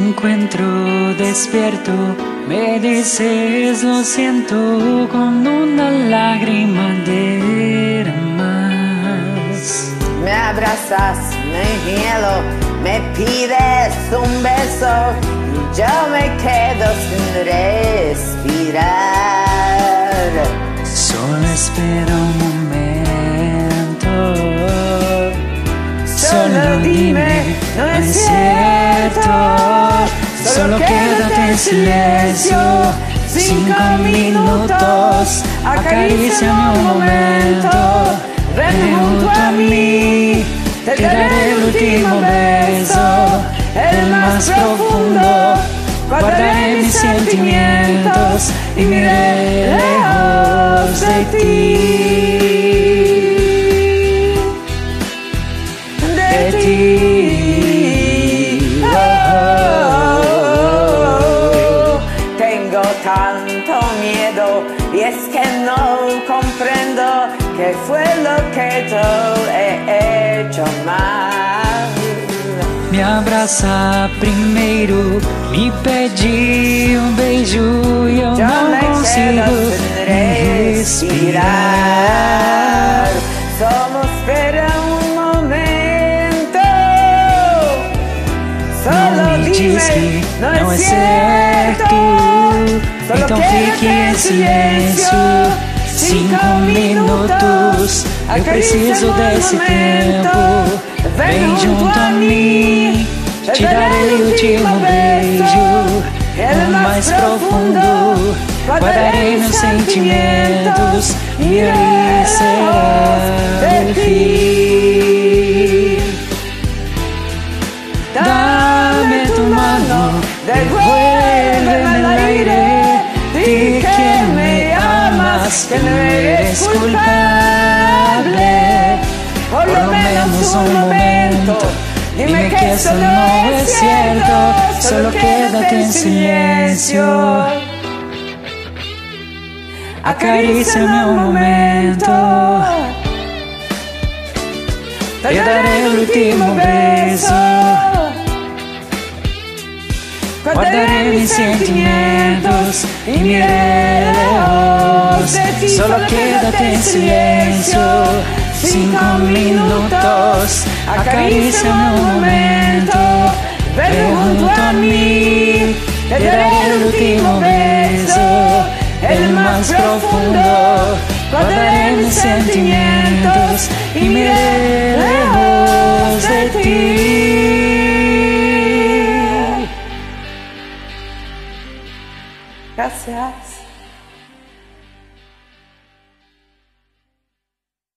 encuentro despierto, me dices lo siento con una lágrima derramas. Me abrazas, me hielo, me pides un beso y yo me quedo sin respirar. Solo espera un momento, solo dime, no es cierto. Solo quédate en silencio, 5 minutos, acaríciame un momento. Ven junto a mí, te daré el último beso, el más profundo. Guardaré mis sentimientos y miré lejos de ti. De ti. Tengo tanto miedo y es que no comprendo qué fue lo que yo he hecho mal. Me abraça primeiro, me pede um beijo e eu não consigo respirar. Solo espera un momento. Solo Não me diz que não é certo, então fique em silêncio. 5 minutos, eu preciso desse tempo. Vem junto a mim, te darei o último beijo, o mais profundo. Guardarei meus sentimentos e ele será o fim. Dame tu mano, devuélveme el aire, di que me amas, que no eres culpable. Por lo menos un momento, dime que eso no es cierto, solo quédate en silencio. Acaríciame un momento, te daré el último beso, guardaré mis sentimientos y miré lejos de ti. Solo quédate en silencio, 5 minutos, acaríciame un momento. Ven junto a mí, te daré el último beso, el más profundo. Guardaré mis sentimientos y miré lejos de ti. Gracias.